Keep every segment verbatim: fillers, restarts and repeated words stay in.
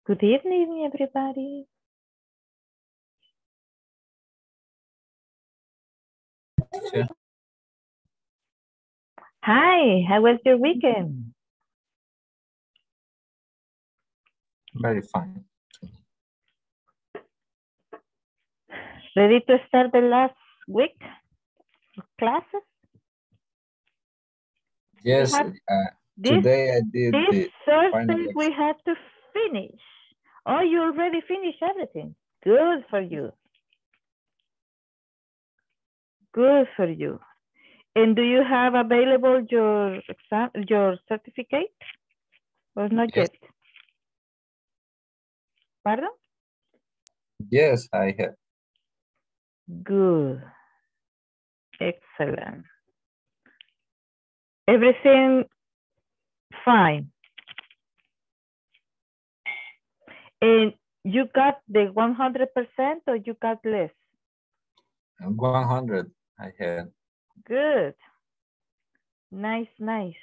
Good evening, everybody. Yeah. Hi, how was your weekend? Very fine. Ready to start the last week of classes? Yes, have, uh, this, today I did this the final Thursday exam. we have to finish. Oh, you already finished everything. Good for you. Good for you. And do you have available your exam, your certificate, or not Yes. yet? Pardon? Yes, I have. Good. Excellent. Everything fine. And you got the one hundred percent or you got less? one hundred I had. Good. Nice, nice.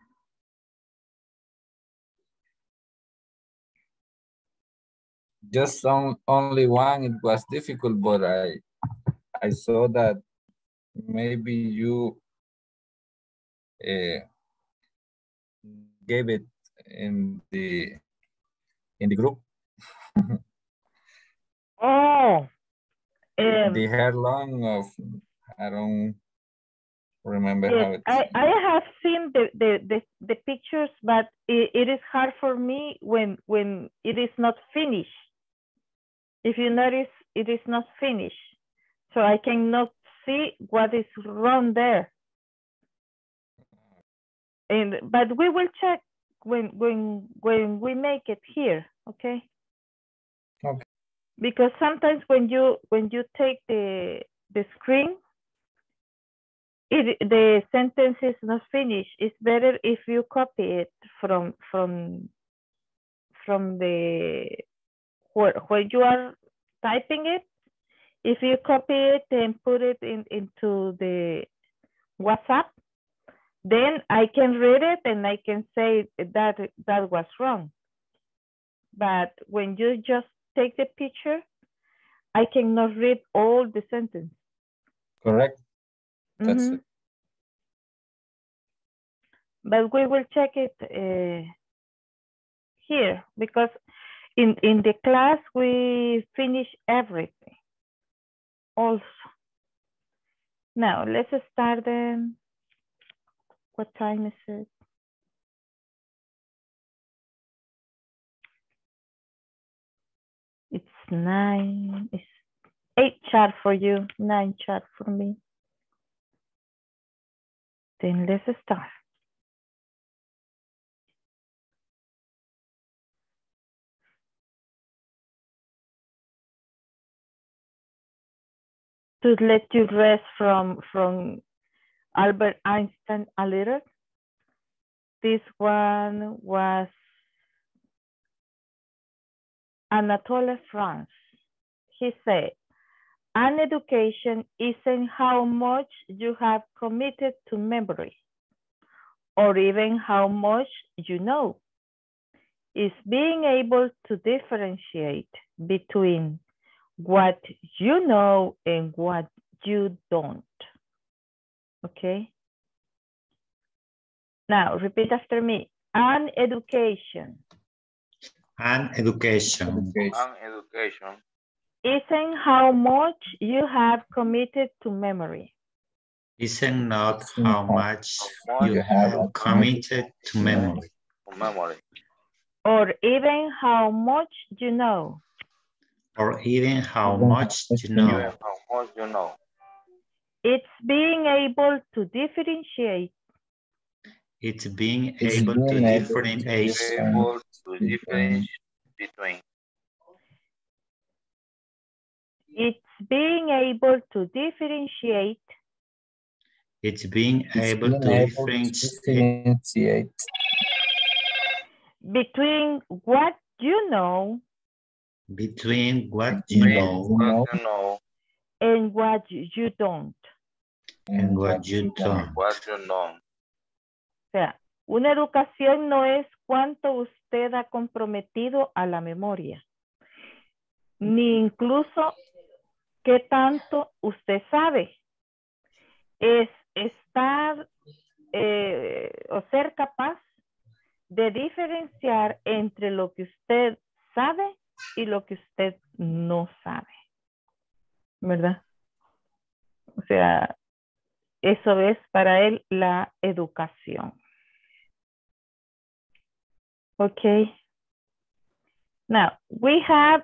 Just on, only one, it was difficult, but I, I saw that maybe you uh, gave it in the in the group. Oh, um, The hair long of I don't remember yes, how it's. I, I have seen the, the, the, the pictures, but it, it is hard for me when when it is not finished. If you notice, it is not finished. So I cannot see what is wrong there. And but we will check when when when we make it here, okay? Okay. Because sometimes when you when you take the the screen, it the sentence is not finished. It's better if you copy it from from from the where where you are typing it. If you copy it and put it in into the WhatsApp, then I can read it and I can say that that was wrong. But when you just take the picture, I cannot read all the sentence. Correct. That's Mm-hmm. it. But we will check it uh, here because in, in the class we finish everything also. Now let's start then. What time is it? It's nine, it's eight sharp for you, nine sharp for me. Then let's start. To let you rest from, from Albert Einstein a little. This one was Anatole France. He said, an education isn't how much you have committed to memory or even how much you know. It's being able to differentiate between what you know and what you don't. Okay? Now, repeat after me. An education. An education. Education. An education Isn't how much you have committed to memory. Isn't not how much how you much have committed to memory. to memory Or even how much you know. Or even how much you even know. how much you know. It's being able to differentiate It's being It's able to being able to differentiate Able to differentiate differentiate between it's being able to differentiate It's being It's able being to able to differentiate differentiate between what you know between what you between between what know you what know you know and what you don't. and and what what you you and don't. don't. what you know. O sea, Una educación no es cuánto usted ha comprometido a la memoria, ni incluso qué tanto usted sabe. Es estar eh, o ser capaz de diferenciar entre lo que usted sabe y lo que usted no sabe, ¿verdad? O sea, eso es para él la educación. Okay. Now, we have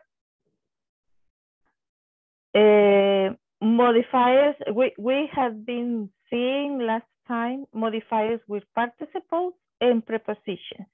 uh, modifiers. We, we have been seeing last time modifiers with participles and prepositions.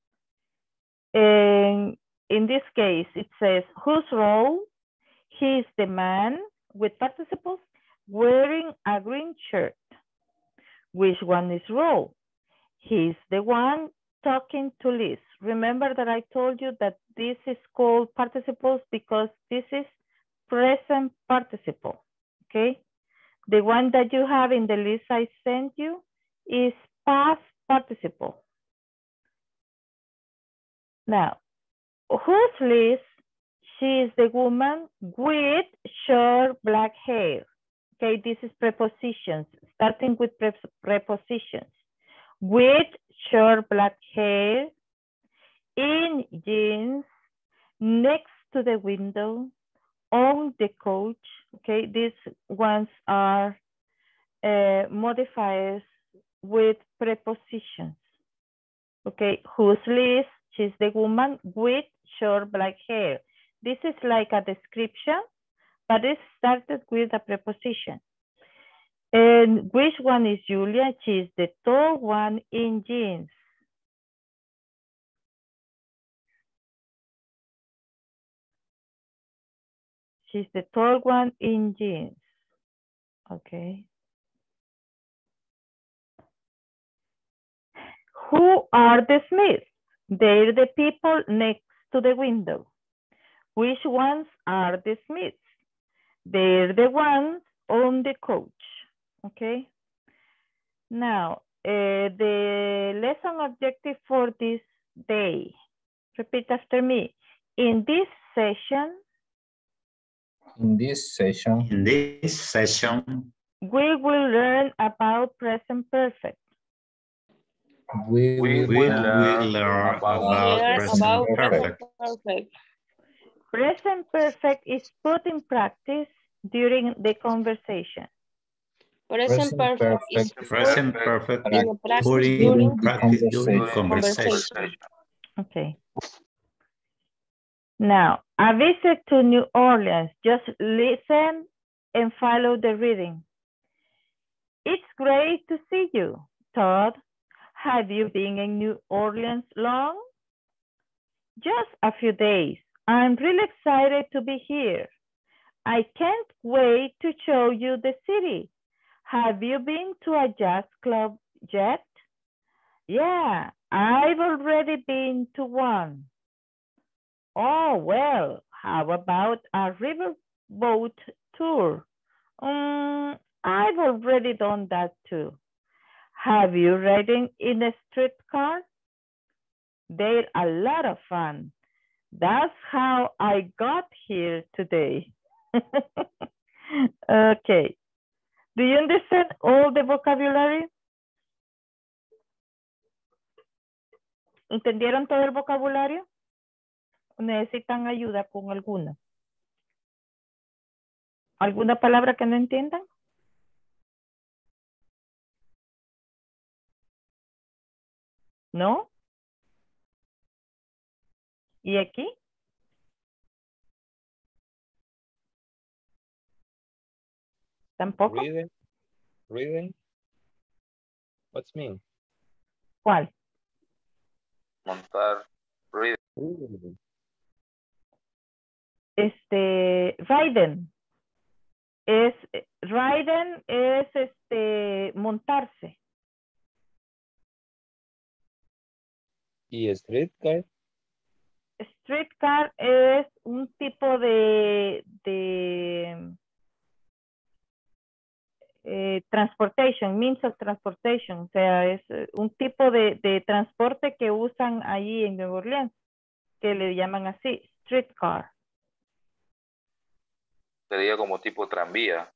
And in this case, it says, whose role? He is the man with participles wearing a green shirt. Which one is role? He's the one talking to Liz. Remember that I told you that this is called participles because this is present participle, okay? The one that you have in the list I sent you is past participle. Now, who's Liz? She is the woman with short black hair. Okay, this is prepositions, starting with pre prepositions. With short black hair, in jeans, next to the window, on the couch. Okay, these ones are uh, modifiers with prepositions. Okay, who's Liz? She's the woman with short black hair. This is like a description, but it started with a preposition. And which one is Julia? She's the tall one in jeans. She's the tall one in jeans. Okay. Who are the Smiths? They're the people next to the window. Which ones are the Smiths? They're the ones on the couch. Okay. Now, uh, the lesson objective for this day. Repeat after me. In this session, In this session, In this session, we will learn about present perfect. we We will we will will learn learn about about learn present about perfect. perfect. Present perfect is put in practice during the conversation. Present Present perfect is perfect Present perfect in is the practice putting during in practice during conversation. conversation. Okay. Now, a visit to New Orleans. Just listen and follow the reading. It's great to see you, Todd. Have you been in New Orleans long? Just a few days. I'm really excited to be here. I can't wait to show you the city. Have you been to a jazz club yet? Yeah, I've already been to one. Oh, well, how about a riverboat tour? Um, I've already done that too. Have you ridden in a streetcar? They're a lot of fun. That's how I got here today. Okay. Do you understand all the vocabulary? ¿Entendieron todo el vocabulario? ¿Necesitan ayuda con alguna? ¿Alguna palabra que no entiendan? ¿No? ¿Y aquí? ¿Tampoco? Reading. Reading. What's mean? ¿Cuál? montar, read, Reading. Este, riding. Es, riding es este, montarse. Y streetcar. Streetcar es un tipo de, de eh, transportation, means of transportation, o sea, es eh, un tipo de, de transporte que usan allí en Nueva Orleans, que le llaman así, streetcar. Sería como tipo tranvía.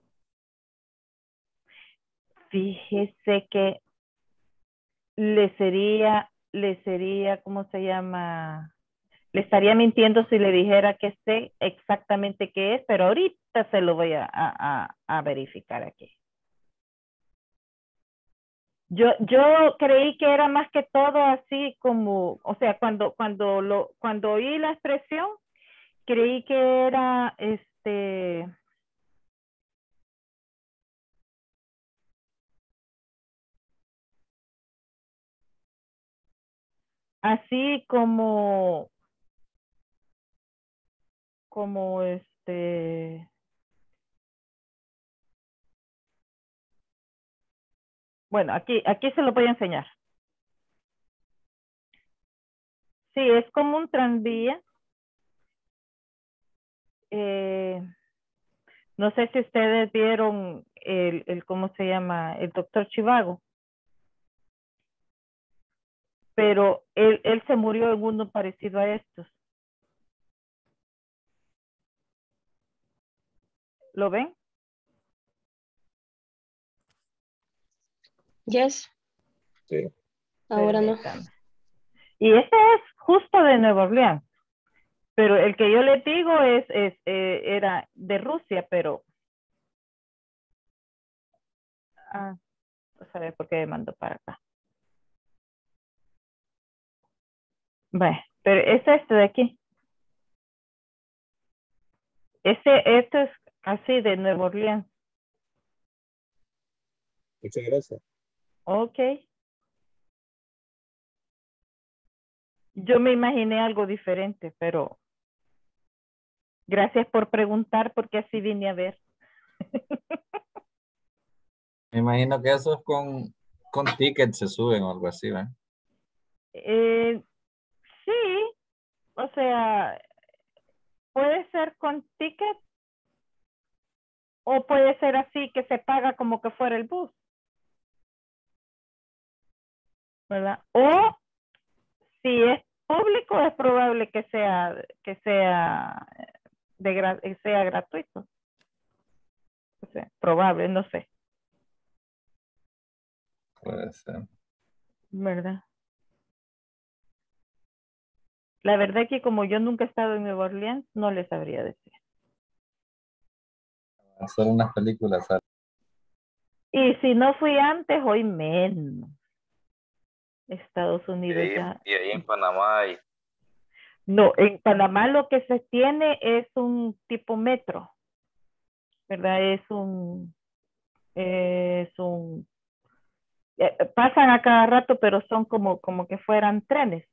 Fíjese que le sería, le sería, ¿cómo se llama? Le estaría mintiendo si le dijera que sé exactamente qué es, pero ahorita se lo voy a, a, a, a verificar aquí. Yo, yo creí que era más que todo así como, o sea, cuando, cuando, lo, cuando oí la expresión, creí que era este... así como, como este, bueno, aquí, aquí se lo voy a enseñar. Sí, es como un tranvía. Eh, no sé si ustedes vieron el, el, ¿cómo se llama? El doctor Chivago. Pero él, él se murió en uno parecido a estos. ¿Lo ven? Yes, Sí. ahora no. Permítame. Y este es justo de Nueva Orleans. Pero el que yo les digo es, es eh, era de Rusia, pero... Ah, no sabe por qué me mandó para acá. Bueno, pero es este de aquí. Este, esto es así de Nueva Orleans. Muchas gracias. Ok. Yo me imaginé algo diferente, pero gracias por preguntar porque así vine a ver. Me imagino que esos con, con tickets se suben o algo así, ¿verdad? Eh, sí, o sea, puede ser con ticket o puede ser así que se paga como que fuera el bus, ¿verdad? O si es público es probable que sea que sea de gra- que sea gratuito. O sea, probable, no sé, Puede ser. ¿verdad? La verdad que como yo nunca he estado en Nueva Orleans, no les sabría decir. Hacer unas películas. Y si no fui antes, hoy menos. Estados Y Unidos ahí, ya. y ahí en Panamá hay, No, en Panamá lo que se tiene es un tipo metro, ¿verdad? Es un, es un, eh, pasan a cada rato, pero son como, como que fueran trenes,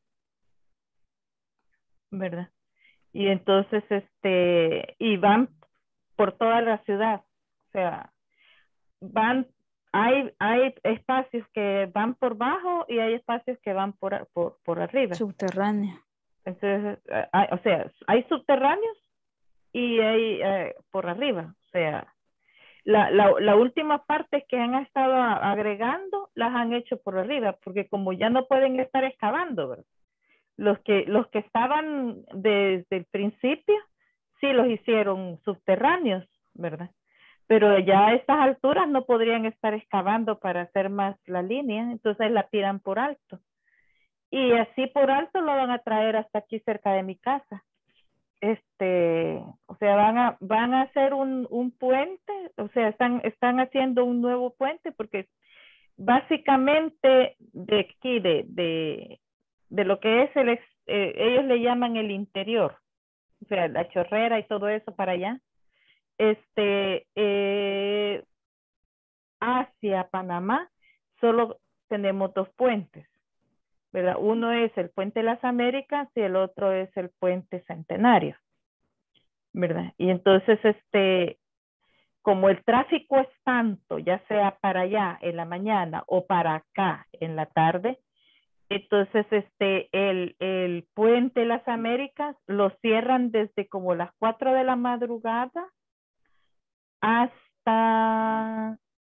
¿verdad? Y entonces, este, y van por toda la ciudad, o sea, van, hay, hay espacios que van por bajo y hay espacios que van por, por, por arriba. Subterráneo. Entonces, eh, hay, o sea, hay subterráneos y hay eh, por arriba, o sea, la, la, la última parte que han estado a, agregando las han hecho por arriba, porque como ya no pueden estar excavando, ¿verdad? Los que, los que estaban desde el principio, sí los hicieron subterráneos, ¿verdad? Pero ya a estas alturas no podrían estar excavando para hacer más la línea, entonces la tiran por alto. Y así por alto lo van a traer hasta aquí cerca de mi casa. Este, o sea, van a, van a hacer un, un puente, o sea, están, están haciendo un nuevo puente porque básicamente de aquí, de, de, de lo que es el, ex- eh, ellos le llaman el interior, o sea, la chorrera y todo eso para allá, este, eh, hacia Panamá, solo tenemos dos puentes, ¿verdad? Uno es el puente de las Américas y el otro es el puente Centenario, ¿verdad? Y entonces, este, como el tráfico es tanto, ya sea para allá en la mañana o para acá en la tarde, entonces este, el, el puente de las Américas lo cierran desde como las cuatro de la madrugada hasta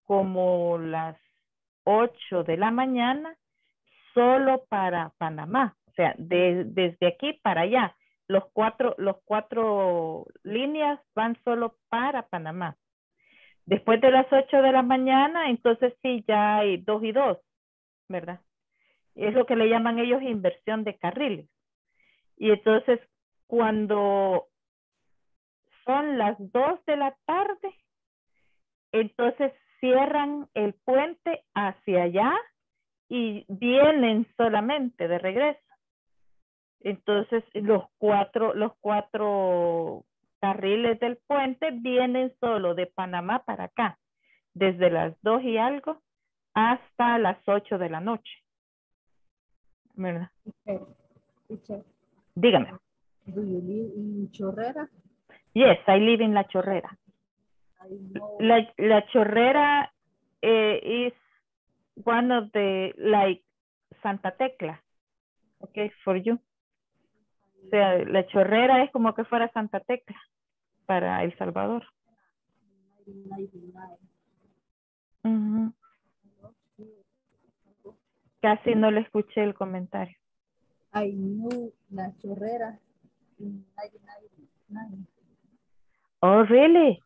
como las ocho de la mañana solo para Panamá. O sea, de, desde aquí para allá. Los cuatro, los cuatro líneas van solo para Panamá. Después de las ocho de la mañana, entonces sí, ya hay dos y dos, ¿verdad? Es lo que le llaman ellos inversión de carriles. Y entonces, cuando son las dos de la tarde, entonces cierran el puente hacia allá y vienen solamente de regreso. Entonces, los cuatro, los cuatro carriles del puente vienen solo de Panamá para acá, desde las dos y algo hasta las ocho de la noche. ¿Verdad? Okay. Teacher, Dígame. do you live in Chorrera? Yes, I live in La Chorrera. I know. La, La Chorrera eh, is one of the, like, Santa Tecla. Okay, for you. O sea, La Chorrera es como que fuera Santa Tecla para El Salvador. Uh-huh. Casi no le escuché el comentario. I knew La Chorrera in nineteen ninety-nine. Oh, really?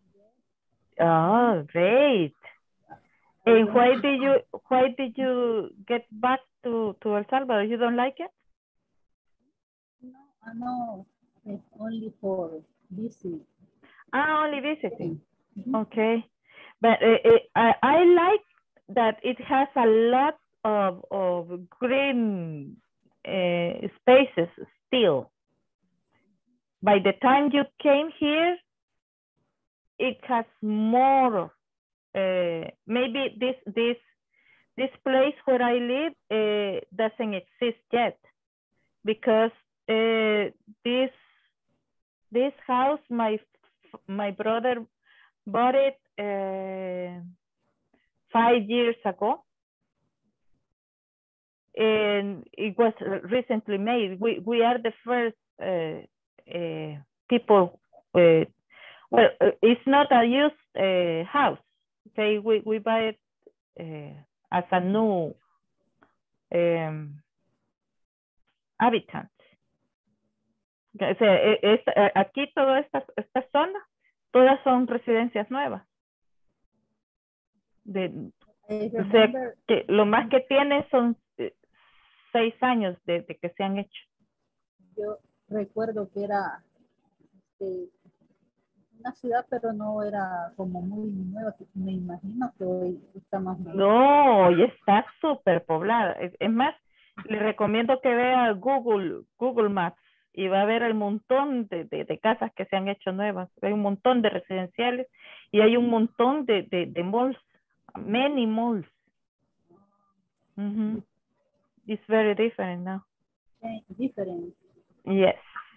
Oh, great. And why did you why did you get back to, to El Salvador? You don't like it? No, I know. It's only for visit. Ah, only visiting. Mhm. Okay. But uh, uh, I, I like that it has a lot of, of green uh, spaces still. By the time you came here, it has more. Uh, maybe this this this place where I live uh, doesn't exist yet, because uh, this this house my my brother bought it uh, five years ago, and it was recently made. We we are the first uh, uh, people. Uh, well, uh, it's not a used uh, house. Okay, we we buy it uh, as a new um, habitant. O sea, es, es, aquí toda esta, esta zona, todas son residencias nuevas. De, I o sea, remember, que lo más que tiene son eh, seis años de, de que se han hecho. yo recuerdo que era este, una ciudad, pero no era como muy nueva. Me imagino que hoy está más nueva. No, y está súper poblada. Es, es más, le recomiendo que vea Google, Google Maps y va a ver el montón de, de, de casas que se han hecho nuevas. Hay un montón de residenciales y hay un montón de, de, de malls, many malls. Mm-hmm. It's very different now. Okay, different. Yes.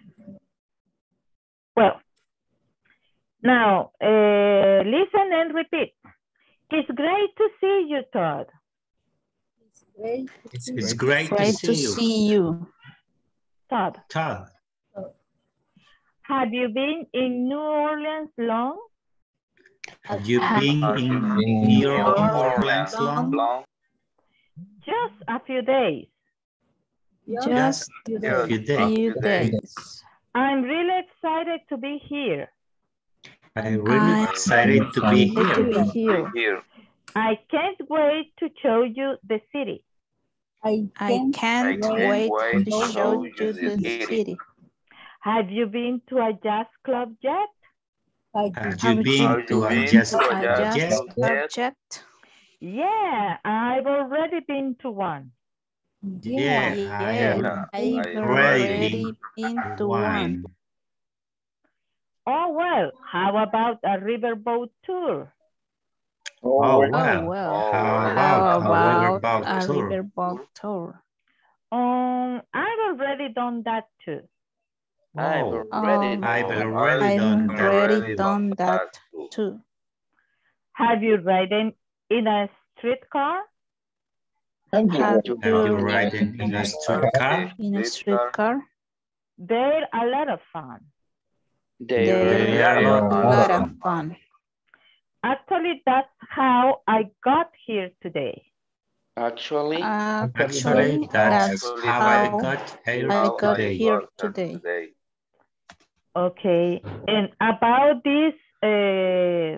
Well, now, uh, listen and repeat. It's great to see you, Todd. It's great. It's, see it's you. great to Great see to you. see you. Todd, Todd, have you been in New Orleans long? have you Have been Have you in been New in Orleans Orleans long? long? Just a few days. Just Just few A days. few days. few days. I'm really excited to be here. I'm really I'm excited to be excited to here. be here. Here. I can't wait to show you the city. I I can't can't I wait wait to to show show you you the the city. city. Have you been to a jazz club yet? I Have Have you been Have to you a been jazz to a I club jazz yet? just club club yet? yet? Yeah, I've already been to one. yeah. Yeah, I Yeah, have Yeah, I've I've already already been been to to one. one. Oh, well, how about a riverboat tour? Oh, Oh well. well, Oh, How well. about how a about riverboat a tour? riverboat tour? Um, I've already done that too. I've Oh, already Um, I've done, already I've done that. already done that too. too. Have you ridden in a streetcar? Have Have you you ridden in a streetcar? in a streetcar? They're a lot of fun. They're They are a a lot lot of of fun. fun. Actually, that's how I got here today. Actually, Actually, Actually, that's that's how I how got here I how got today. here got today. today. Okay, and about this, uh,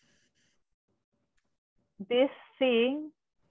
this thing,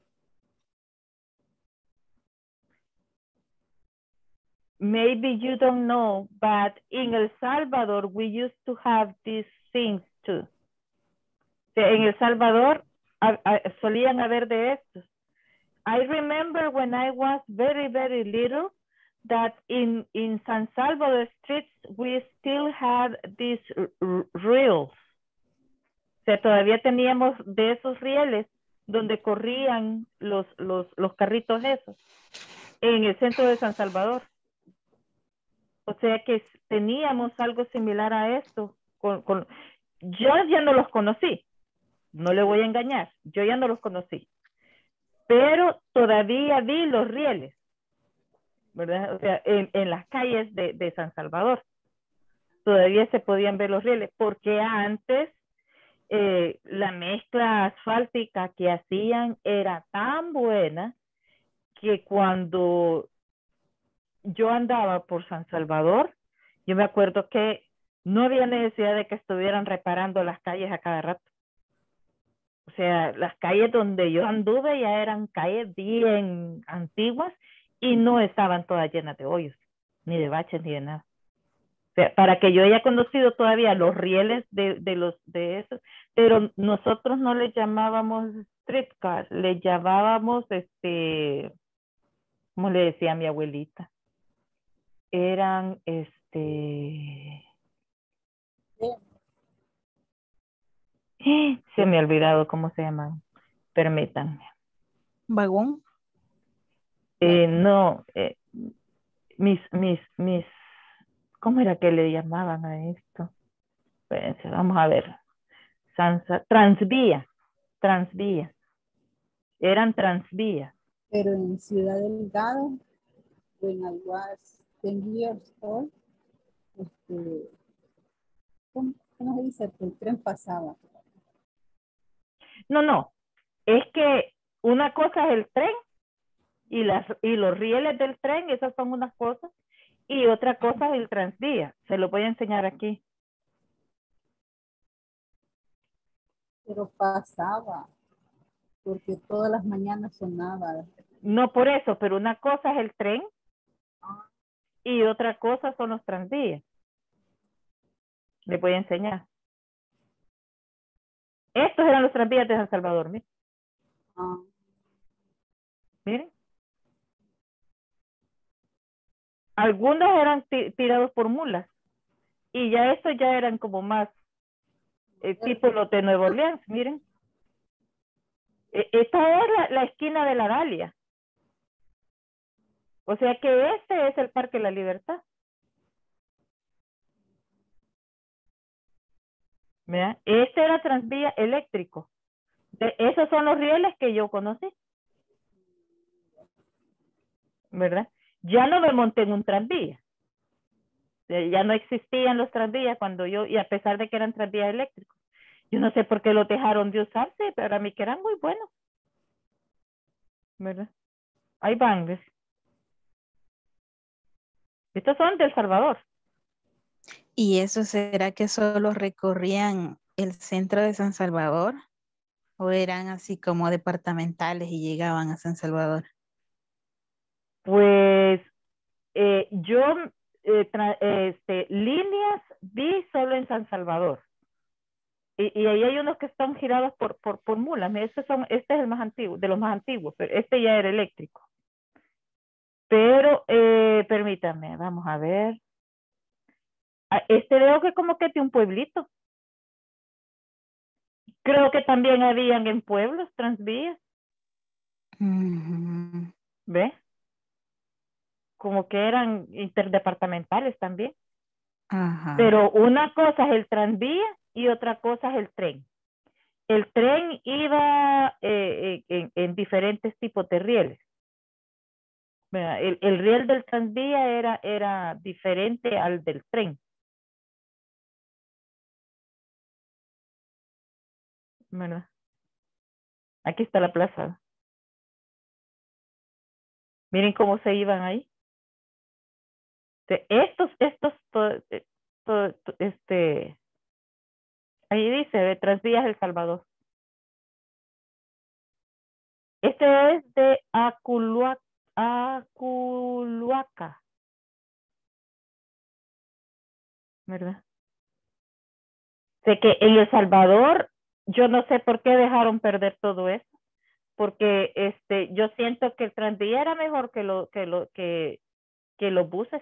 maybe you don't know, but in El Salvador, we used to have these things too. En El Salvador a, a, solían haber de estos. I remember when I was very, very little, that in, in San Salvador streets, we still had these reels. O sea, todavía teníamos de esos rieles donde corrían los, los, los carritos esos en el centro de San Salvador. O sea que teníamos algo similar a esto. Con, con, yo ya no los conocí, no le voy a engañar, yo ya no los conocí. Pero todavía vi los rieles, ¿verdad? O sea, en, en las calles de, de San Salvador. Todavía se podían ver los rieles, porque antes eh, la mezcla asfáltica que hacían era tan buena que cuando yo andaba por San Salvador, yo me acuerdo que no había necesidad de que estuvieran reparando las calles a cada rato. O sea, las calles donde yo anduve ya eran calles bien antiguas y no estaban todas llenas de hoyos, ni de baches, ni de nada. O sea, para que yo haya conocido todavía los rieles de, de los de esos, pero nosotros no le llamábamos streetcar, le llamábamos, este, ¿cómo le decía a mi abuelita? Eran, este... Se me ha olvidado cómo se llaman. Permítanme. ¿Vagón? Eh, no, eh, mis, mis, mis, ¿cómo era que le llamaban a esto? Espérense, vamos a ver. Sansa, transvía, transvía. Eran transvías. Pero en Ciudad Delgado, when I was ten years old, este, ¿cómo, cómo se dice? El tren pasaba. No, no, es que una cosa es el tren y, las, y los rieles del tren, esas son unas cosas, y otra cosa es el transvía. Se lo voy a enseñar aquí. Pero pasaba, porque todas las mañanas sonaba. No por eso, pero una cosa es el tren y otra cosa son los transvías. Les voy a enseñar. Estos eran los tranvías de San Salvador, miren. Ah. Miren. Algunos eran tirados por mulas y ya estos ya eran como más eh, tipo los de Nueva Orleans, miren. E esta es la, la esquina de la Dalia. O sea que este es el Parque de la Libertad. ¿Verdad? Este era transvía eléctrico. De, esos son los rieles que yo conocí. ¿Verdad? Ya no me monté en un tranvía. Ya no existían los tranvías cuando yo, y a pesar de que eran tranvías eléctricos. Yo no sé por qué los dejaron de usarse, pero a mí que eran muy buenos. ¿Verdad? Ahí van, ¿ves? Estos son de El Salvador. ¿Y eso será que solo recorrían el centro de San Salvador? ¿O eran así como departamentales y llegaban a San Salvador? Pues eh, yo eh, este, líneas vi solo en San Salvador. Y, y ahí hay unos que están girados por, por, por mulas. Este, son, este es el más antiguo, de los más antiguos, pero este ya era eléctrico. Pero, eh, permítame, vamos a ver. Este veo que como que tiene un pueblito. Creo que también habían en pueblos transvías. Mm-hmm. ¿Ves? Como que eran interdepartamentales también. Ajá. Pero una cosa es el tranvía y otra cosa es el tren. El tren iba eh, en, en diferentes tipos de rieles. El, el riel del tranvía era, era diferente al del tren. ¿verdad? Aquí está la plaza. Miren cómo se iban ahí. Estos, estos, to, to, to, este, ahí dice, de Transvías El Salvador. Este es de Aculuaca, Aculuaca, ¿verdad? Sé que en El Salvador, yo no sé por qué dejaron perder todo eso, porque este, yo siento que el tranvía era mejor que, lo, que, lo, que, que los buses.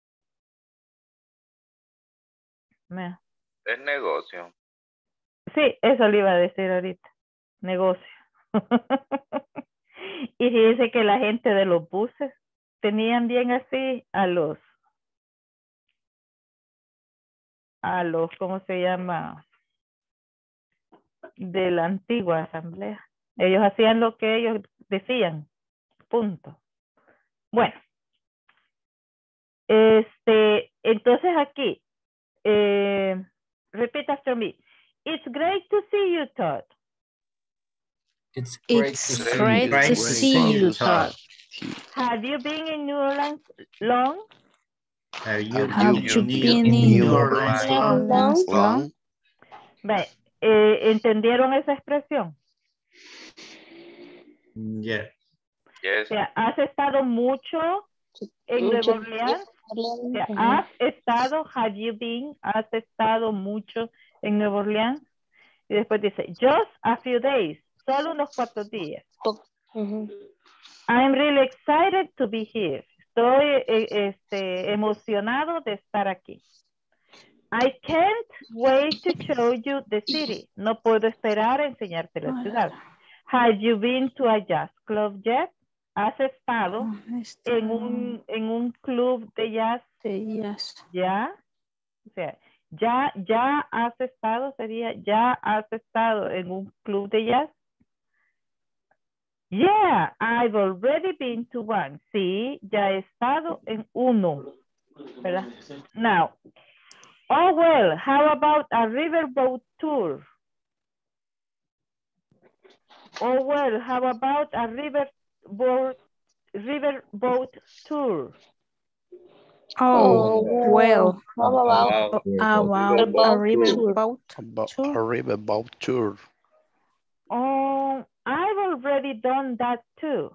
Me. Es negocio. Sí, eso le iba a decir ahorita, negocio. Y dice que la gente de los buses tenían bien así a los, a los, ¿cómo se llama? De la antigua asamblea. Ellos hacían lo que ellos decían, punto. Bueno, este, entonces aquí, eh, repeat after me. It's great to see you, Todd. It's great It's to see great you. to Great see you, Todd. Have you been in New Orleans long? Have you Have been you in been New in New New Orleans Orleans long? Orleans long? long? Ve, eh, ¿entendieron esa expresión? Yeah. Yes. O sea, ¿has estado mucho en Nueva Mucho Orleans? O sea, tiempo. ¿has estado, have you been, has estado mucho en Nueva Orleans? Y después dice, just a few days, solo unos cuantos días. Ujú. I'm really excited to be here. Estoy eh, este, emocionado de estar aquí. I can't wait to show you the city. No puedo esperar a enseñarte la ciudad. Have you been to a jazz club yet? ¿Has estado en un, en un club de jazz? Yes. ¿Ya? O sea, ya, ya has estado, sería, ya has estado en un club de jazz. Yeah, I've already been to one. Sí, ya he estado en uno. ¿Verdad? Now, oh well, how about a riverboat tour? Oh well, how about a riverboat riverboat tour? Oh, well, How about Wow. about a Riverboat riverboat About tour? a riverboat tour. Oh, I've already done that too.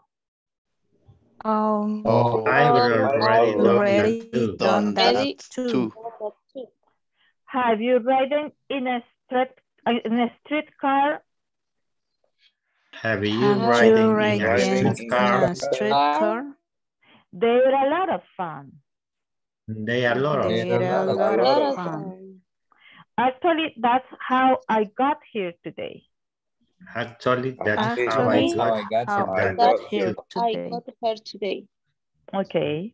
Oh, Oh, I've already done that already too. done Ready? that too. Have you ridden in a street in a streetcar? Have you Have ridden you in a ridden in streetcar? a streetcar? They're a lot of fun. They are a lot of They're a lot of lot Lot of of fun. fun. Actually, that's how I got here today. Actually, that's how I Actually, How got I got how here. I That's got how here I today. got here today. Okay.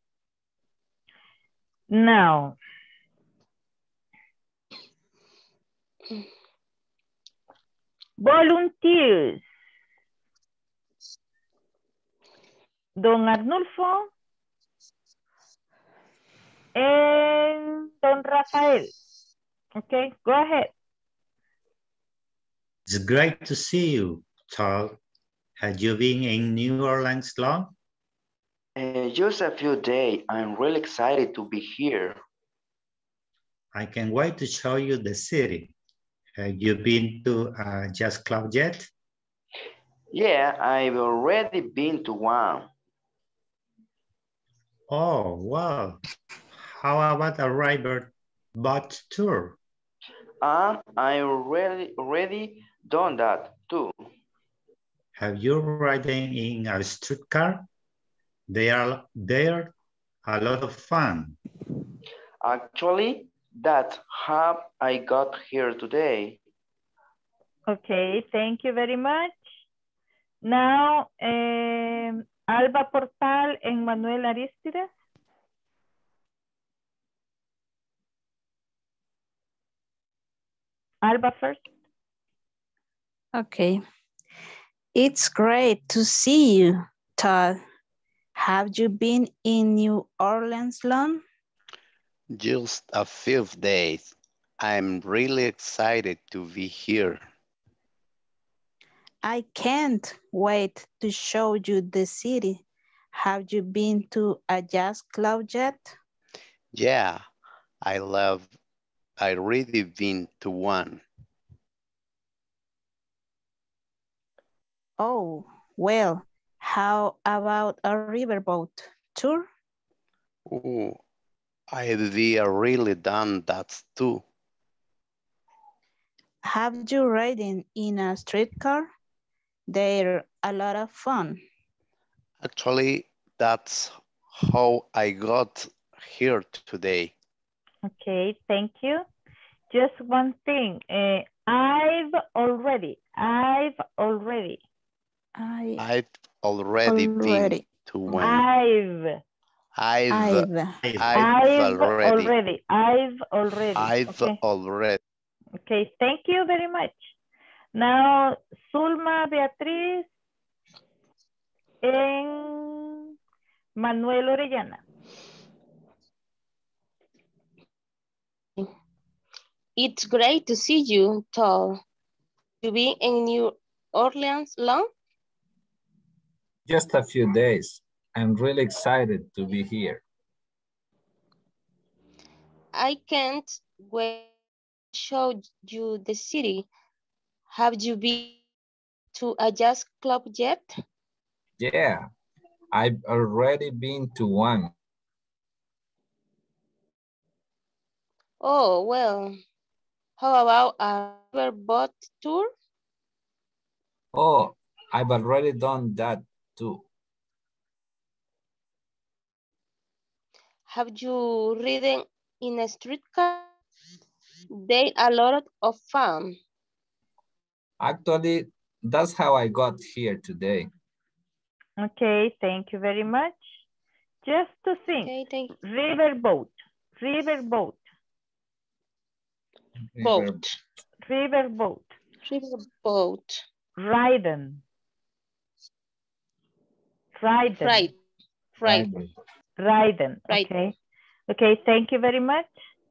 Now, volunteers. Don Arnulfo and Don Rafael. Okay, go ahead. It's great to see you, Todd. Have you been in New Orleans long? Uh, just a few days. I'm really excited to be here. I can't wait to show you the city. Have you been to a jazz club yet? Yeah, I've already been to one. Oh, wow. How about a river boat tour? And I already already done that too. Have you ridden in a streetcar? They are they're a lot of fun. Actually, that's how I got here today. Okay, thank you very much. Now, um, Alba Portal and Manuel Aristides. Alba first. Okay. It's great to see you, Todd. Have you been in New Orleans long? Just a few days. I'm really excited to be here. I can't wait to show you the city. Have you been to a jazz club yet? Yeah, I love, I really been to one. Oh, well, how about a riverboat tour? Ooh, I've really done that too. Have you ridden in a streetcar? They're a lot of fun. Actually, that's how I got here today. Okay, thank you. Just one thing. Uh, I've already, I've already, I I've already, been already, to one. I've, I've, I've, I've I've already, already, I've already. I've Okay, already. okay, thank you very much. Now, Zulma Beatriz en Manuel Orellana. It's great to see you, Tall. You been in New Orleans long? Just a few days. I'm really excited to be here. I can't wait to show you the city. Have you been to a jazz club yet? Yeah, I've already been to one. Oh, well, how about a riverboat tour? Oh, I've already done that too. Have you ridden in a streetcar? They're a lot of fun. Actually, that's how I got here today. Okay, thank you very much. Just to think, Okay, thank you. riverboat, riverboat, Boat, riverboat, riverboat, riding, riding, right, right, Right. riding, right. okay. Okay, thank you very much.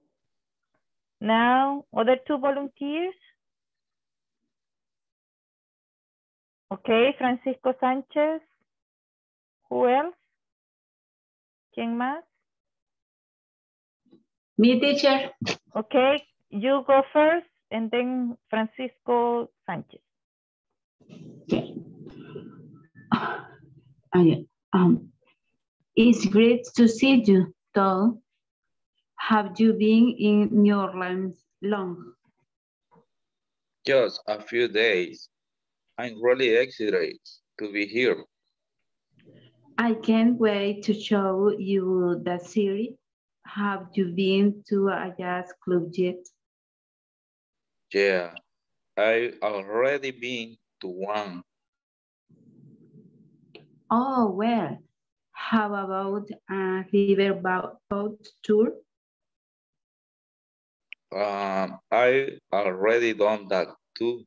Now, other two volunteers. Okay, Francisco Sánchez. Who else? ¿Quién más? Me, teacher. Okay, you go first and then Francisco Sánchez. Okay. I, um, it's great to see you, Tall. Have you been in New Orleans long? Just a few days. I'm really excited to be here. I can't wait to show you the city. Have you been to a jazz club yet? Yeah, I've already been to one. Oh, well, how about a riverboat tour? Um, I already done that too.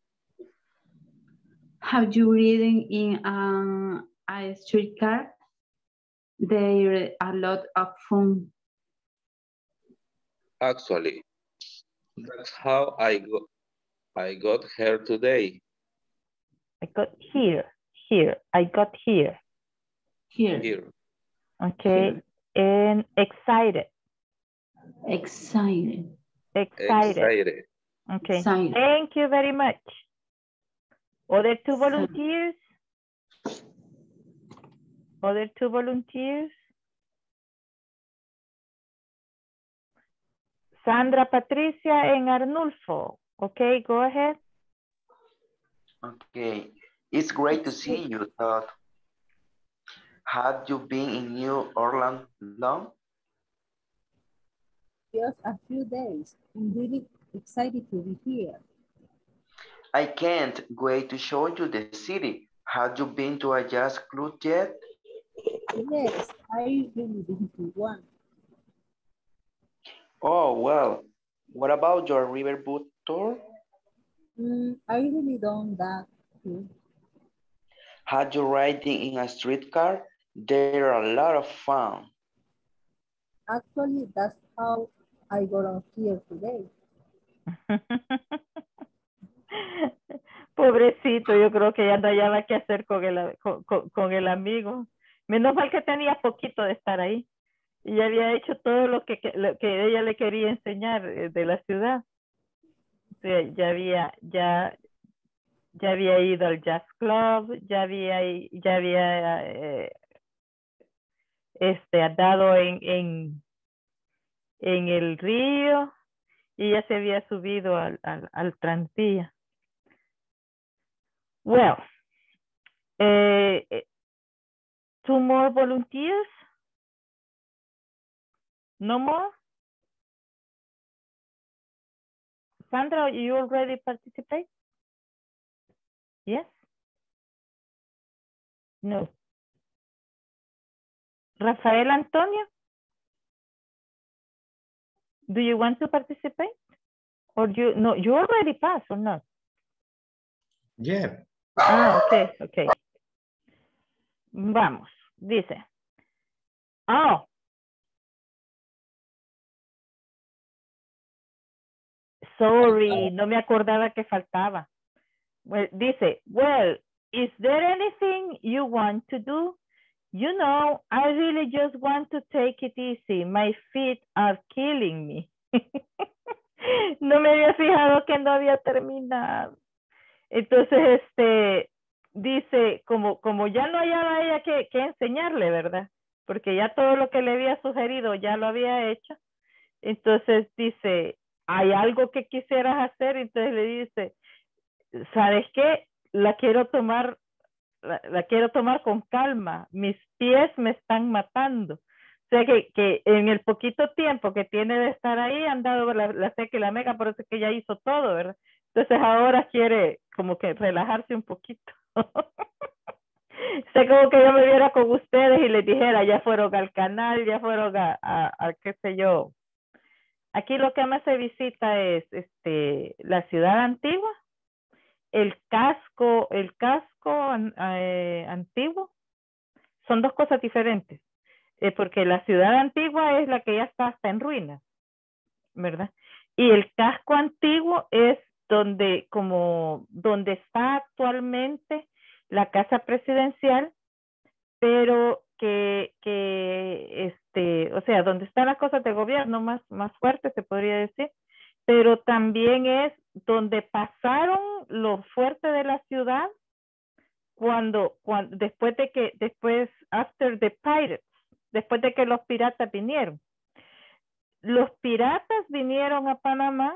Have you ridden in um, a streetcar? They're a lot of fun. Actually, that's how I got I got here today. I got here, here, I got here. Here. Here. Okay, and excited. Excited. Excited. Excited. Okay, Excited. thank you very much. Other two volunteers? Other two volunteers? Sandra Patricia and Arnulfo. Okay, go ahead. Okay, it's great to see you, Todd. Have you been in New Orleans long? Just a few days. I'm really excited to be here. I can't wait to show you the city. Have you been to a jazz club yet? Yes, I really been to one. Oh, well, what about your riverboat tour? Mm, I really done that too. Had you riding in a streetcar? They're a lot of fun. Actually, that's how I got on here today. Pobre Pobrecito, yo creo que ya no hallaba qué hacer con el, con, con, con el amigo. Menos mal que tenía poquito de estar ahí. Y ya había hecho todo lo que, que, lo que ella le quería enseñar eh, de la ciudad. O sea, ya había, ya, ya había ido al jazz club, ya había, ya había eh, este, andado en, en, en el río y ya se había subido al, al, al tranvía. Well, eh, two more volunteers? No more? Sandra, you already participate? Yes? No. Rafael Antonio? Do you want to participate? Or you, no, you already passed or not? Yeah. Ah, okay, okay. Vamos, dice. Oh. Sorry, no me acordaba que faltaba. Well, dice, well, is there anything you want to do? You know, I really just want to take it easy. My feet are killing me. No me había fijado que no había terminado. Entonces, este, dice, como, como ya no hallaba ella que, que enseñarle, ¿verdad? Porque ya todo lo que le había sugerido ya lo había hecho. Entonces dice, ¿hay algo que quisieras hacer? Entonces le dice, ¿sabes qué? La quiero tomar, la, la quiero tomar con calma. Mis pies me están matando. O sea que, que en el poquito tiempo que tiene de estar ahí han dado la, la seca y la mega, por eso es que ya hizo todo, ¿verdad? Entonces ahora quiere como que relajarse un poquito. Sé como que yo me viera con ustedes y les dijera, ya fueron al canal, ya fueron a, a, a qué sé yo. Aquí lo que más se visita es este, la ciudad antigua, el casco, el casco eh, antiguo. Son dos cosas diferentes, eh, porque la ciudad antigua es la que ya está hasta en ruinas, ¿verdad? Y el casco antiguo es donde, como, donde está actualmente la casa presidencial, pero que, que este, o sea, donde están las cosas de gobierno más, más fuertes, se podría decir, pero también es donde pasaron lo fuerte de la ciudad cuando, cuando después de que, después, after the pirates, después de que los piratas vinieron. Los piratas vinieron a Panamá,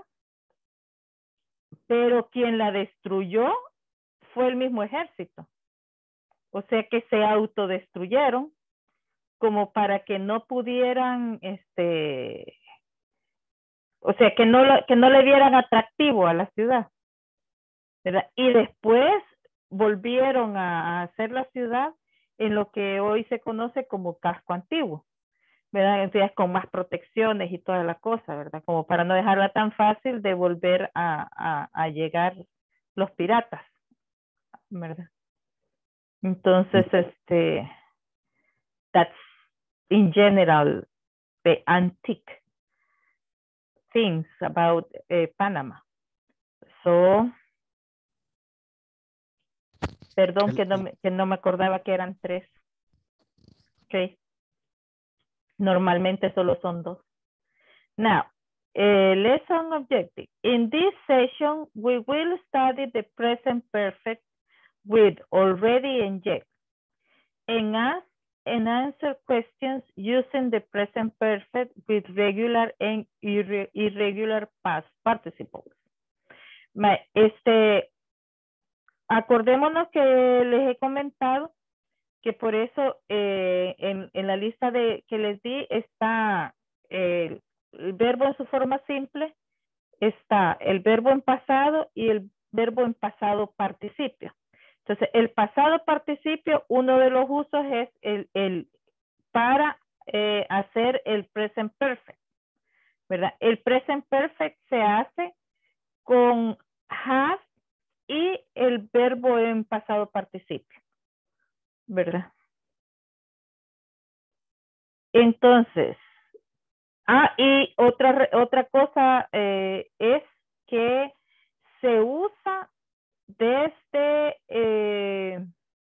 pero quien la destruyó fue el mismo ejército. O sea que se autodestruyeron como para que no pudieran, este, o sea, que no, que no le dieran atractivo a la ciudad, ¿verdad? Y después volvieron a, a hacer la ciudad en lo que hoy se conoce como casco antiguo, ¿verdad? Entonces con más protecciones y toda la cosa, ¿verdad? Como para no dejarla tan fácil de volver a, a, a llegar los piratas, ¿verdad? Entonces, este, that's in general the antique things about uh, Panama. So, perdón que no, me, que no me acordaba que eran tres. Okay. Normalmente solo son dos. Now, uh, lesson objective. In this session, we will study the present perfect with already and yet, and ask and answer questions using the present perfect with regular and irre irregular past participles. Este, acordémonos que les he comentado que por eso eh, en, en la lista de, que les di está eh, el verbo en su forma simple, está el verbo en pasado y el verbo en pasado participio. Entonces, el pasado participio, uno de los usos es el, el para eh, hacer el present perfect, ¿verdad? El present perfect se hace con have y el verbo en pasado participio, ¿verdad? Entonces, ah, y otra, otra cosa eh, es que se usa desde este, eh,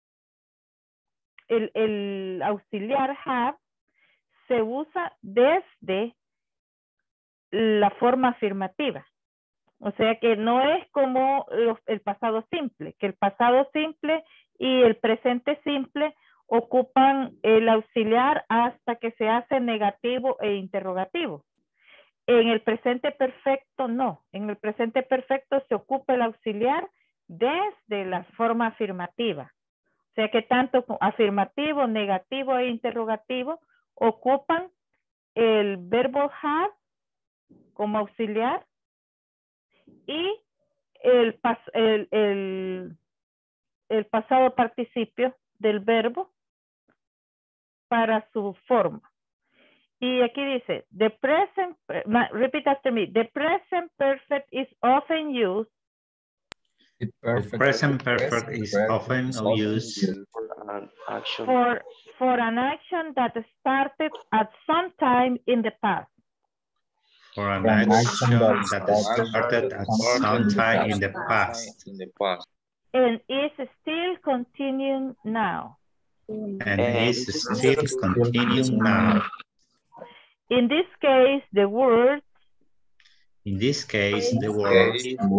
el, el auxiliar have se usa desde la forma afirmativa. O sea que no es como los, el pasado simple, que el pasado simple y el presente simple ocupan el auxiliar hasta que se hace negativo e interrogativo. En el presente perfecto no. En el presente perfecto se ocupa el auxiliar desde la forma afirmativa. O sea que tanto afirmativo, negativo e interrogativo ocupan el verbo have como auxiliar y el, pas el, el, el pasado participio del verbo para su forma. Y aquí dice, the present, repeat after me, the present perfect is often used. The present perfect is often used for an action. For, for an action that started at some time in the past. For an action that started at some time in the past. In the past. And is still continuing now. And is still continuing now. In this case, the word. In this case, the word.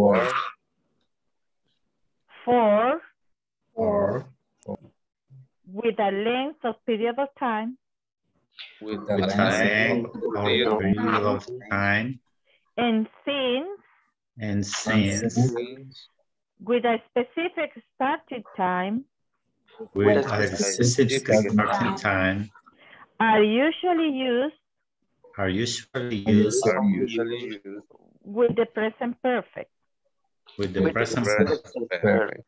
For. For. With a length of period of time. With a length or period of time. And since. And since. With a specific starting time. With a specific starting time. Are usually used. Are usually used. Are usually used. With the present perfect. With the With present the present perfect. perfect.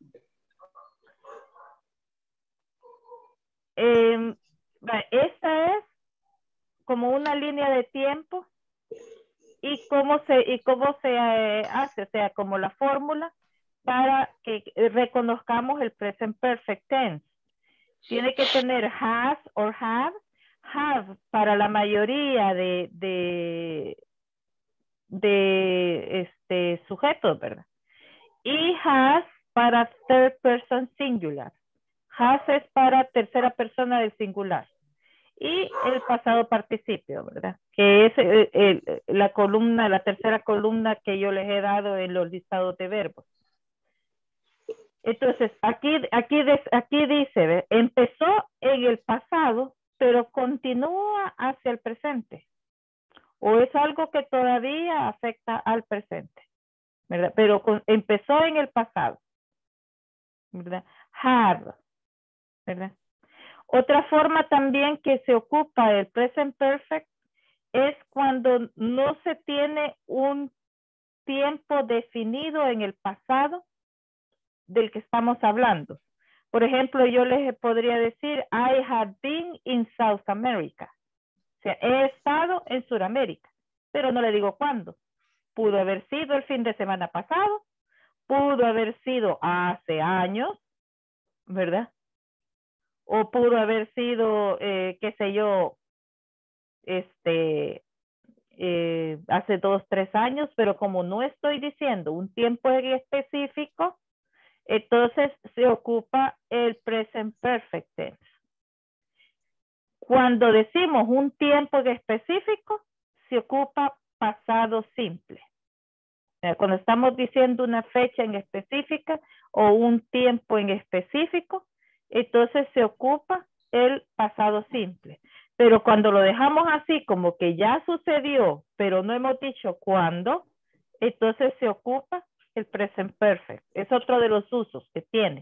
Eh, esta es como una línea de tiempo y cómo se, y cómo se eh, hace, o sea, como la fórmula para que reconozcamos el present perfect tense. Tiene que tener has or have. Have para la mayoría de, de, de este, sujetos, ¿verdad? Y has para third person singular. Has es para tercera persona del singular. Y el pasado participio, ¿verdad? Que es el, el, la columna, la tercera columna que yo les he dado en los listados de verbos. Entonces, aquí, aquí, aquí dice, ¿ve? Empezó en el pasado, pero continúa hacia el presente. O es algo que todavía afecta al presente, ¿verdad? Pero con, empezó en el pasado, ¿verdad? Have, ¿verdad? Otra forma también que se ocupa el present perfect es cuando no se tiene un tiempo definido en el pasado del que estamos hablando. Por ejemplo, yo les podría decir, I have been in South America. O sea, he estado en Sudamérica, pero no le digo cuándo. Pudo haber sido el fin de semana pasado, pudo haber sido hace años, ¿verdad? O pudo haber sido, eh, qué sé yo, este, eh, hace dos, tres años, pero como no estoy diciendo un tiempo en específico, entonces se ocupa el present perfect tense. Cuando decimos un tiempo en específico, se ocupa pasado simple. Cuando estamos diciendo una fecha en específica o un tiempo en específico, entonces se ocupa el pasado simple. Pero cuando lo dejamos así como que ya sucedió, pero no hemos dicho cuándo, entonces se ocupa el present perfect. Es otro de los usos que tiene.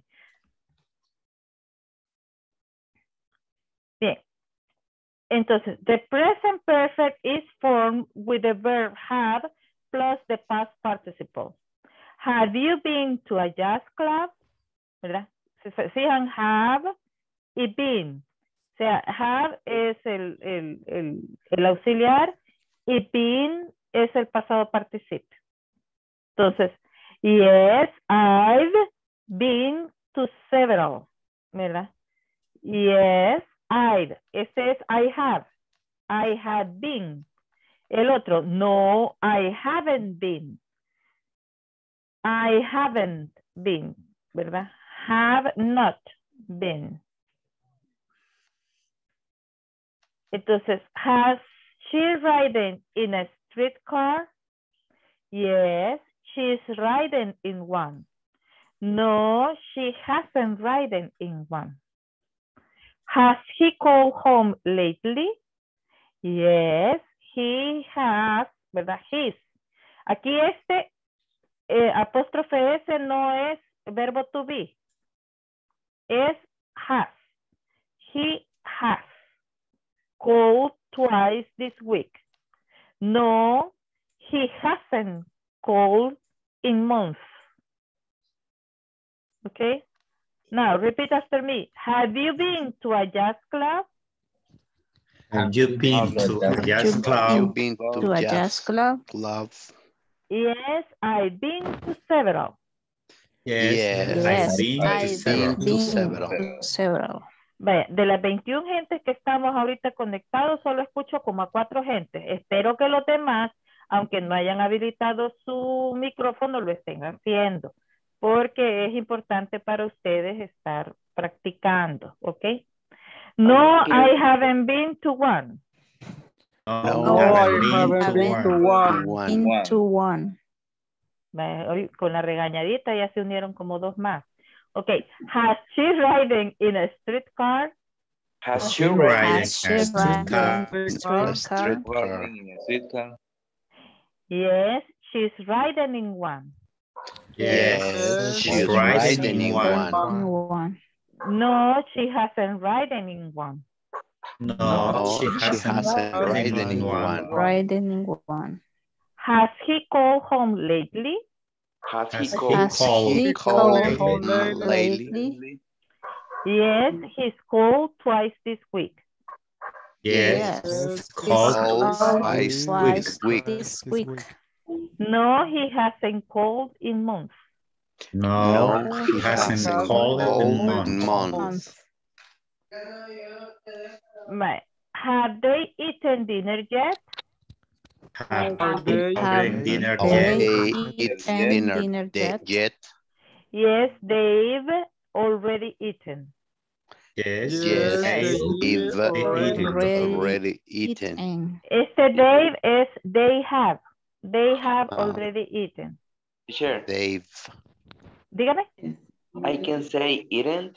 Bien. Entonces, the present perfect is formed with the verb have plus the past participle. Have you been to a jazz club? ¿Verdad? Se fijan, have y been. O sea, have es el, el, el, el auxiliar y been es el pasado participio. Entonces, yes, I've been to several, ¿verdad? Yes, I've. Este es I have. I have been. El otro, no, I haven't been. I haven't been. ¿verdad? Have not been. Entonces, has she ridden in a streetcar? Yes, she's riding in one. No, she hasn't ridden in one. Has he called home lately? Yes, he has, ¿verdad? His. Aquí este eh, apóstrofe S no es verbo to be. Es has. He has called twice this week. No, he hasn't called in months. Okay. Now repeat after me. Have you been to a jazz club? Have you been to a jazz Have you club? been to, To a jazz club? club? Yes, I've been to several. Yes, Yes, I've Yes, been to I've several. been several. to several. Vaya, de las veintiuna gentes que estamos ahorita conectados, solo escucho como a cuatro gentes. Espero que los demás, aunque no hayan habilitado su micrófono, lo estén haciendo, porque es importante para ustedes estar practicando, ¿ok? No, I haven't been to one. No, No, haven't I been to haven't one. One. Into one. Vaya, hoy con la regañadita ya se unieron como dos más. Ok, has she ridden in a streetcar? Has She she riding ridden Has she a ridden streetcar? in a A streetcar? streetcar. riding in a streetcar? Yes, she's riding in one. Yes, Yes, she's she's riding riding in in one. one. In one. No, she hasn't ridden in one. No, No, she she hasn't hasn't ridden ridden in in one. one. Riding in one. Has he called home lately? Has he Has he called? Has called he Called called lately? lately? Yes, he's called twice this week. Yes, Yes. he's called Called Called twice twice this week. this week. No, he hasn't called in months. No, No, he he hasn't hasn't called in called months. in months. Month. Right. Have they eaten dinner yet? Have Have they eaten they dinner Have yet? they eaten dinner dinner de- yet? yet? Yes, they've already eaten. Yes, Yes, they've they've eaten. Already already eaten. eaten. Este Dave es they have. They have Ah. already eaten. Teacher, They've. Dígame. I can say eaten.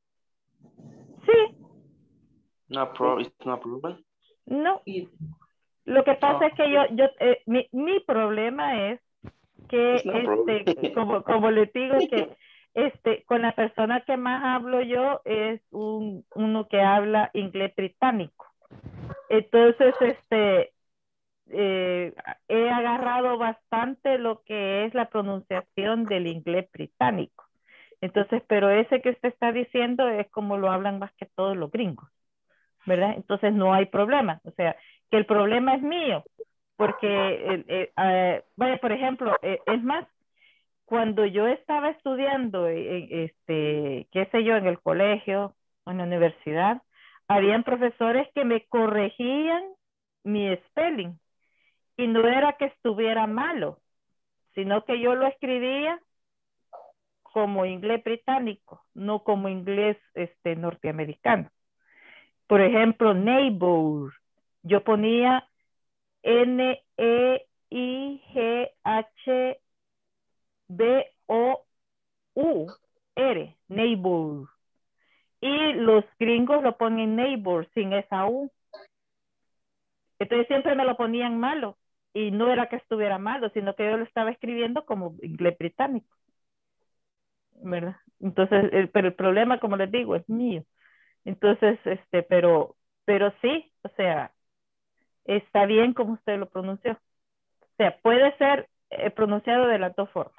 Sí, No problem. It's no problem. no. Lo que pasa Oh. es que yo, yo eh, mi, mi problema es que, It's no problem. este, como, como les digo, que este, con la persona que más hablo yo es un, uno que habla inglés británico. Entonces, este, eh, he agarrado bastante lo que es la pronunciación del inglés británico. Entonces, pero ese que usted está diciendo es como lo hablan más que todos los gringos, ¿verdad? Entonces no hay problema. O sea, que el problema es mío, porque, eh, eh, eh, vaya, por ejemplo, eh, es más, cuando yo estaba estudiando, eh, este, qué sé yo, en el colegio, en la universidad, habían profesores que me corregían mi spelling, y no era que estuviera malo, sino que yo lo escribía como inglés británico, no como inglés este, norteamericano. Por ejemplo, neighbor, yo ponía N E I G H B O U R, neighbor. Y los gringos lo ponen neighbor sin esa U. Entonces siempre me lo ponían malo. Y no era que estuviera malo, sino que yo lo estaba escribiendo como inglés británico, ¿verdad? Entonces, el, pero el problema, como les digo, es mío. Entonces, este, pero, pero sí, o sea, está bien como usted lo pronunció. O sea, puede ser eh, pronunciado de las dos formas.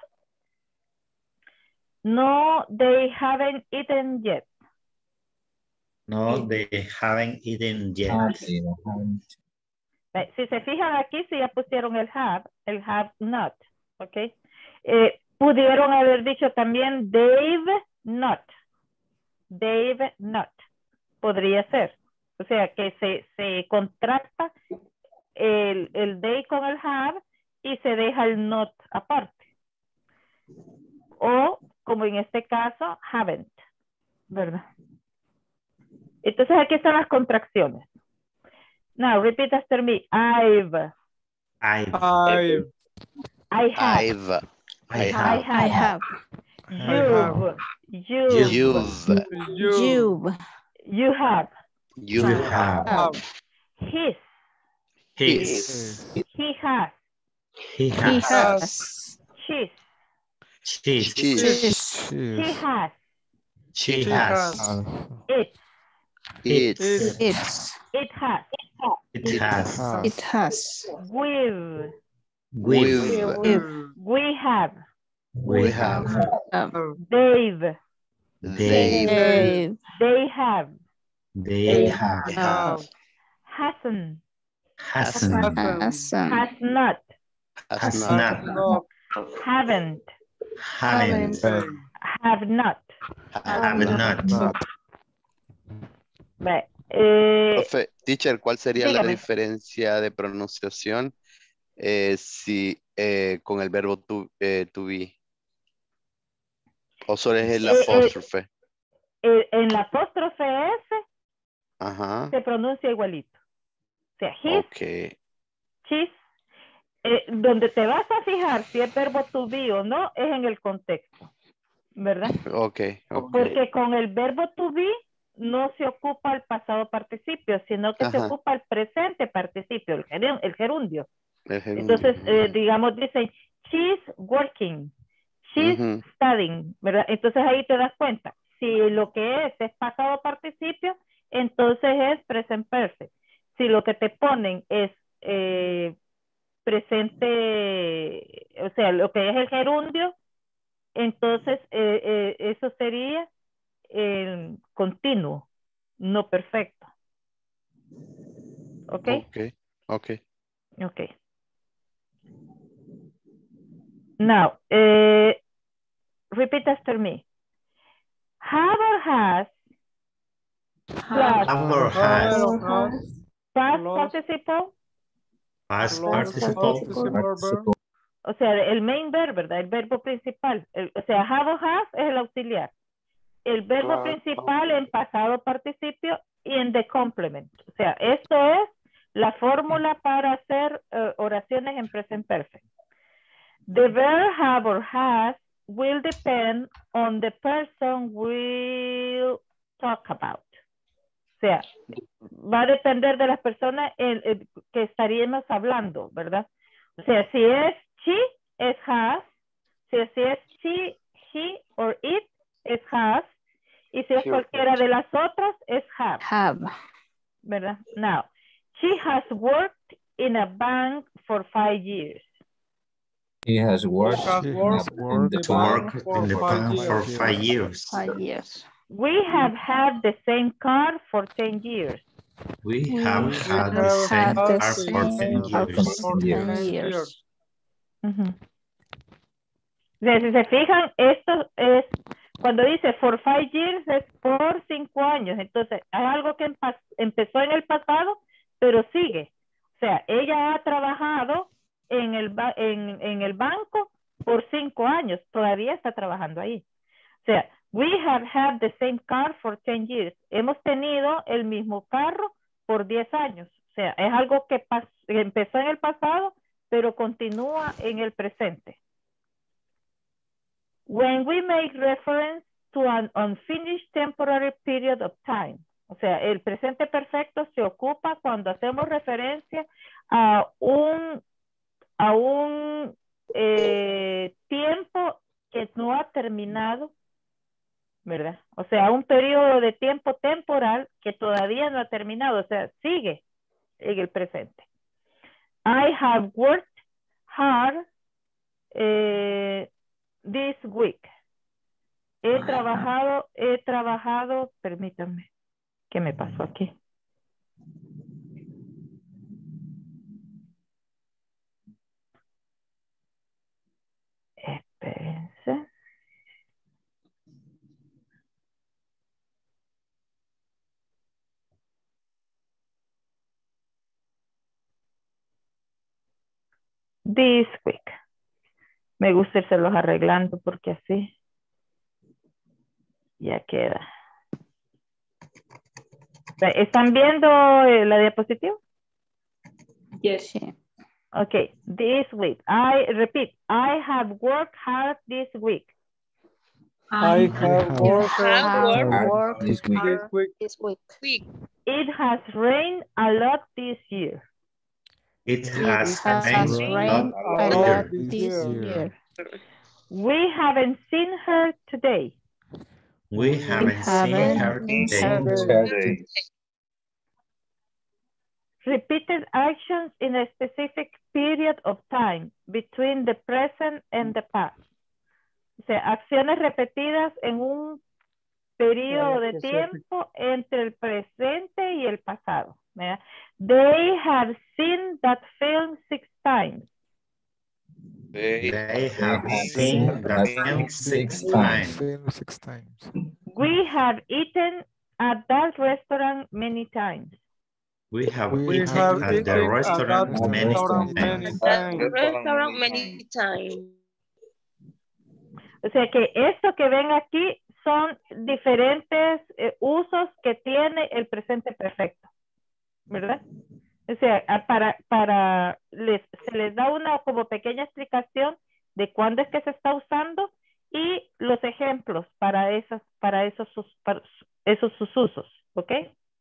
No, they haven't eaten yet. No, they haven't eaten yet. Ah, sí, no, haven't. Eh, Si se fijan aquí, si ya pusieron el have, el have not, ¿ok? Eh, pudieron haber dicho también they've not. They've not. Podría ser. O sea, que se, se contrasta el, el they con el have y se deja el not aparte. O como en este caso, haven't, ¿verdad? Entonces aquí están las contracciones. Now, repeat after me. I've. I've. I've. I have. I've. I I have. I have. have. You've. You've. You've. You. You have. You You have. have. His. His. He has. He He has. has. She's. She's. She's. She has. She She has. has. It. It's. It's. It's. It has. It has. It has. We've. We've. If. We have. We have. Um, They've. They. they. They have. They have. Have. Hasn't. Hasn't. Hasn't. Has not. Has Has not. not. Not. Haven't. Haven't. Have not. Have not. Not. Right. Eh, Profe, teacher, ¿cuál sería la dígame. diferencia de pronunciación eh, si eh, con el verbo to, eh, to be? ¿O solo es el Eh, eh, apóstrofe? eh, en la apóstrofe S Ajá. se pronuncia igualito. O sea, his, Ok. his. Eh, donde te vas a fijar si es verbo to be o no es en el contexto, ¿verdad? Ok. Ok. Porque con el verbo to be no se ocupa el pasado participio, sino que se Ajá. ocupa el presente participio, el, geru- el gerundio. El gerundio. Entonces, eh, digamos, dice, she's working, she's Ujú. studying, ¿verdad? Entonces ahí te das cuenta. Si lo que es es pasado participio, entonces es present perfect. Si lo que te ponen es eh, presente, o sea, lo que es el gerundio, entonces eh, eh, eso sería eh, continuo, no perfecto. ¿Ok? Ok. Ok. Ok. Now, eh, repeat after me. Have or has plus Have or has. Have or has. past Plus. participle, Past Plus participle. participle verb. o sea, el main verb, ¿verdad? El verbo principal. El- o sea, have or has es el auxiliar. El verbo Plus. principal en pasado participio y en the complement. O sea, esto es la fórmula para hacer eh, oraciones en present perfect. The verb have or has will depend on the person we'll talk about. O sea, va a depender de las personas en- en que estaríamos hablando, ¿verdad? O sea, si es she, es has. Si es she, he or it, es has. Y si es cualquiera de las otras, es have, Have. ¿verdad? Now, she has worked in a bank for five years. He has worked has in, worked a- in the in the bank bank Work for in the five bank for years. five years. Five years. We have had the same car for ten years. We We have We had the have same had the car for same ten same car years. for years. ten years. years. Ujú. O sea, si se fijan, esto es, cuando dice for five years, es por cinco años. Entonces, hay algo que empa- empezó en el pasado, pero sigue. O sea, ella ha trabajado en el, ba- en, en el banco por cinco años. Todavía está trabajando ahí. O sea, we have had the same car for ten years. Hemos tenido el mismo carro por diez años. O sea, es algo que, pas- que empezó en el pasado, pero continúa en el presente. When we make reference to an unfinished temporary period of time. O sea, el presente perfecto se ocupa cuando hacemos referencia a un, a un eh, tiempo que no ha terminado, ¿verdad? O sea, un periodo de tiempo temporal que todavía no ha terminado, o sea, sigue en el presente. I have worked hard eh, this week. He trabajado, he trabajado, permítanme, ¿qué me pasó aquí? Espérense. This week. Me gusta irse los arreglando porque así. Ya queda. ¿Están viendo eh, la diapositiva? Yes. Okay, this week. I repeat, I have worked hard this week. I have worked have worked hard worked this week. this week. this week. It has rained a lot this year. It It has has rained rained a a lot lot this this year. year. We haven't seen her today. We We haven't seen haven't her seen today. her Today. Repeated actions in a specific period of time between the present and the past. O sea, acciones repetidas en un periodo de tiempo entre el presente y el pasado. ¿Verdad? They have seen that film six times. They, They have have seen seen that that film six six times. times. Six times. We have eaten at that restaurant many times. We have We We eaten have at the eaten at restaurant that many restaurant many times. That times. restaurant many times. O sea que esto que ven aquí son diferentes eh, usos que tiene el presente perfecto, ¿verdad? O sea, a- para, para les, se les da una como pequeña explicación de cuándo es que se está usando y los ejemplos para esas, para esos, sus- para esos sus usos, ¿ok?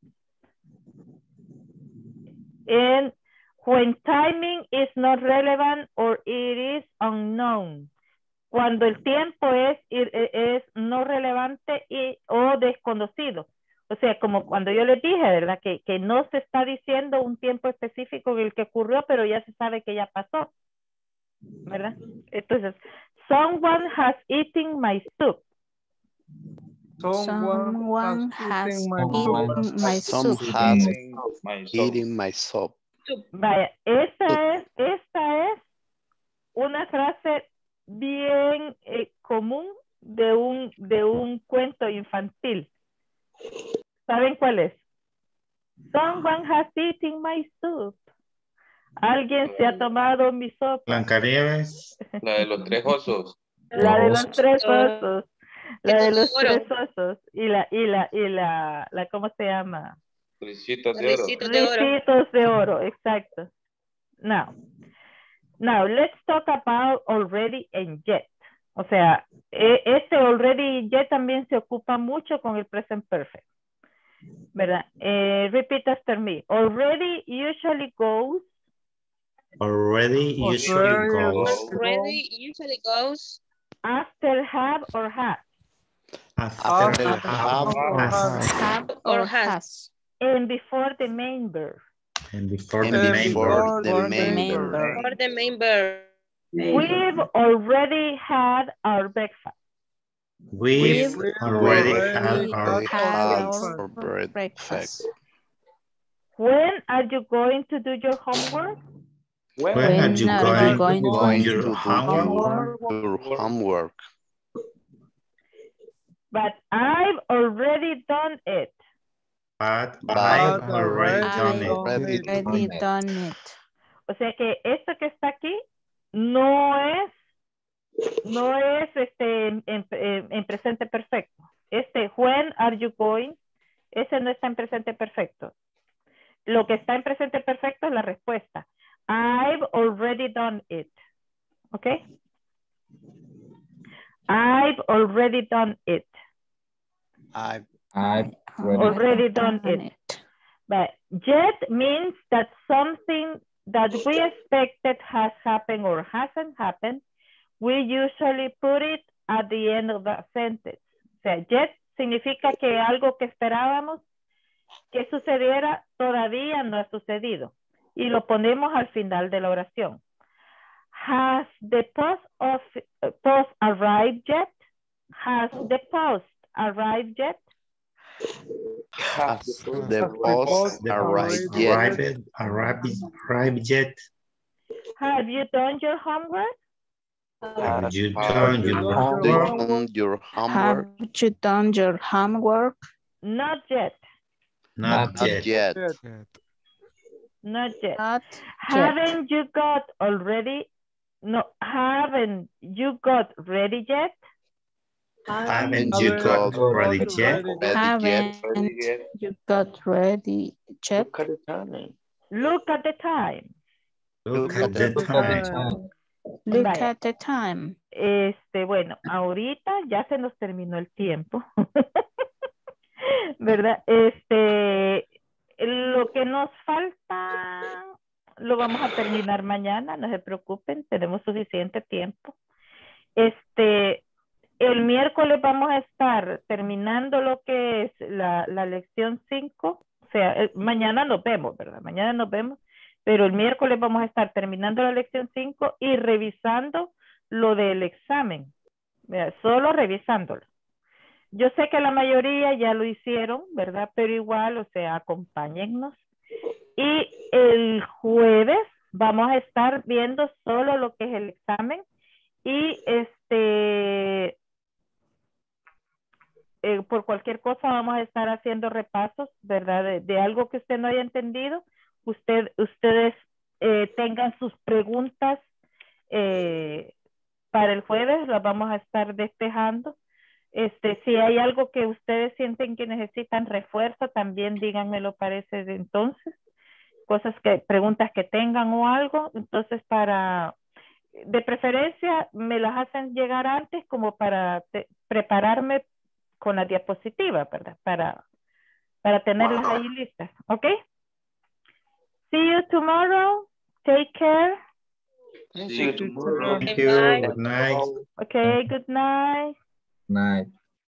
And when timing is not relevant or it is unknown. Cuando el tiempo es, es no relevante y, o desconocido. O sea, como cuando yo les dije, ¿verdad? Que, que no se está diciendo un tiempo específico en el que ocurrió, pero ya se sabe que ya pasó. ¿Verdad? Entonces, someone has eaten my soup. Someone, Someone has has eaten my soup. eaten my Some soup. has my soul. eating my soap. Vaya, esta es, esta es una frase bien eh, común de un, de un cuento infantil. ¿Saben cuál es? Someone has eaten my soup. Alguien se ha tomado mi sopa. Blancanieves. La de los tres osos. La de los tres Ah, osos. La de los Oro. tres osos. Y la, y la, y la, la, ¿cómo se llama? Ricitos de oro. Ricitos de oro. Ricitos de oro, exacto. Now, now let's talk about already and yet. O sea, e- este already y yet también se ocupa mucho con el present perfect. ¿Verdad? Eh, repeat after me. Already usually goes Already usually Already goes Already usually goes after have or has. after After have have or or has. has. Have or or has. has. And before the main verb. And before And the And main before verb. the before main main verb. verb. for the main verb. We've already had our breakfast. We've We've already already had our had had breakfast. our Or bread breakfast. When are you going to do your homework? When When are you are going you going to Going do to your do homework? your, your homework. But I've already done it. But But I've I've already already done it. done Already it. Already it. done it. O sea que esto que está aquí no es, no es este en, en- en presente perfecto. Este when are you going, ese no está en presente perfecto. Lo que está en presente perfecto es la respuesta. I've already done it. ¿Ok? I've already done it. I I've already Already done it. But yet means that something that we expected has happened or hasn't happened. We usually put it at the end of the sentence. O sea, yet significa que algo que esperábamos que sucediera todavía no ha sucedido. Y lo ponemos al final de la oración. Has the post, of, post arrived yet? Has the post arrived yet? has the Has the post post arrived arrived yet? Arrived, arrived, arrived yet? Have you done your homework? Have you Have done you your done Have your you homework? done your Have homework? you done your homework? Not yet. Not Not yet. yet. Yet. Yet. Not yet. Not yet. Haven't you got already? No, haven't you got ready yet? Haven't And you you got got ready ready yet? yet? Haven't Ready yet? you got ready check? Look at the time. Look at the time. Look Look at at the The time. time. Look Vaya. at the time. Este, bueno, ahorita ya se nos terminó el tiempo. ¿Verdad? Este, lo que nos falta lo vamos a terminar mañana, no se preocupen, tenemos suficiente tiempo. Este, el miércoles vamos a estar terminando lo que es la, la lección cinco, o sea, el, mañana nos vemos, ¿verdad? Mañana nos vemos, pero el miércoles vamos a estar terminando la lección cinco y revisando lo del examen, ¿verdad? Solo revisándolo. Yo sé que la mayoría ya lo hicieron, ¿verdad? Pero igual, o sea, acompáñennos. Y el jueves vamos a estar viendo solo lo que es el examen y este, eh, por cualquier cosa vamos a estar haciendo repasos, ¿verdad? De, de algo que usted no haya entendido, usted, ustedes eh, tengan sus preguntas eh, para el jueves, las vamos a estar despejando. Este, si hay algo que ustedes sienten que necesitan refuerzo, también díganmelo para ese entonces. Cosas que, preguntas que tengan o algo. Entonces, para, de preferencia, me las hacen llegar antes como para te, prepararme con la diapositiva, ¿verdad? Para, para tenerlas ahí listas. ¿Ok? See you tomorrow. Take care. See you tomorrow. Thank you. Good night. Okay, good night. Night.